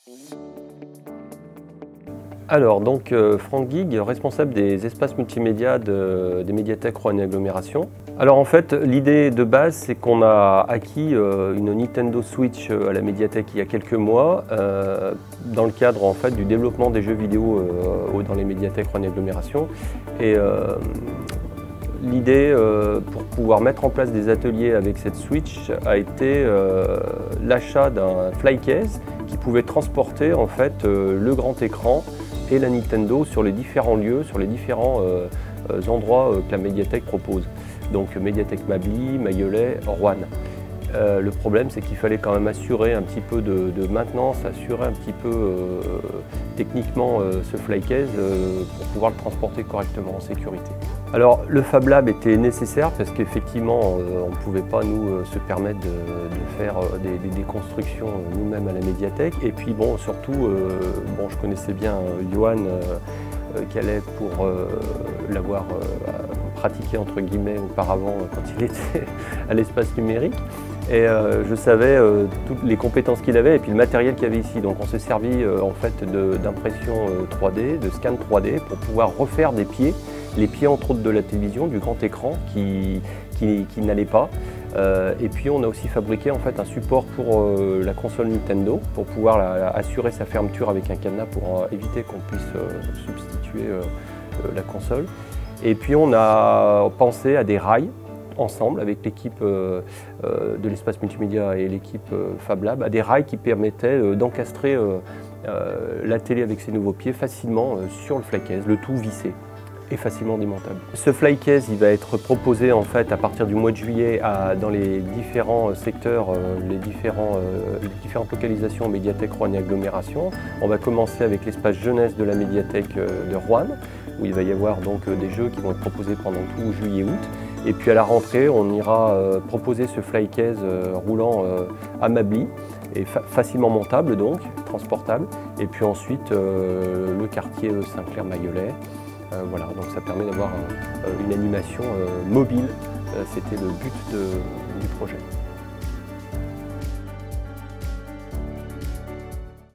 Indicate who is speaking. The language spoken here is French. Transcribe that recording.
Speaker 1: Alors, donc Franck Guig, responsable des espaces multimédia des médiathèques Roanne Agglomération. Alors en fait, l'idée de base, c'est qu'on a acquis une Nintendo Switch à la médiathèque il y a quelques mois, dans le cadre en fait du développement des jeux vidéo dans les médiathèques Roanne Agglomération. Et l'idée pour pouvoir mettre en place des ateliers avec cette Switch a été l'achat d'un flycase qui pouvait transporter en fait le grand écran et la Nintendo sur les différents lieux, sur les différents endroits que la médiathèque propose. Donc médiathèque Mably, Mayolet, Roanne. Le problème, c'est qu'il fallait quand même assurer un petit peu de maintenance, assurer un petit peu techniquement ce flycase pour pouvoir le transporter correctement en sécurité. Alors le Fab Lab était nécessaire parce qu'effectivement on ne pouvait pas nous se permettre de faire des constructions nous-mêmes à la médiathèque. Et puis bon, surtout, je connaissais bien Johan qui allait pour l'avoir pratiqué entre guillemets auparavant quand il était à l'espace numérique. Et je savais toutes les compétences qu'il avait et puis le matériel qu'il y avait ici. Donc on s'est servi en fait d'impression 3D, de scan 3D pour pouvoir refaire des pieds, les pieds entre autres de la télévision, du grand écran qui n'allait pas. Et puis on a aussi fabriqué en fait un support pour la console Nintendo pour pouvoir assurer sa fermeture avec un cadenas pour éviter qu'on puisse substituer la console. Et puis on a pensé à des rails ensemble avec l'équipe de l'espace multimédia et l'équipe Fab Lab, à des rails qui permettaient d'encastrer la télé avec ses nouveaux pieds facilement sur le flycase, le tout vissé et facilement démontable. Ce flycase il va être proposé en fait à partir du mois de juillet dans les différents secteurs, les différentes localisations médiathèque Roanne et Agglomération. On va commencer avec l'espace jeunesse de la médiathèque de Roanne, où il va y avoir donc des jeux qui vont être proposés pendant tout juillet-août. Et puis à la rentrée, on ira proposer ce flycase roulant à Mably, et facilement montable donc, transportable. Et puis ensuite le quartier Saint-Clair-Mayolet. Voilà, donc ça permet d'avoir une animation mobile. C'était le but du projet.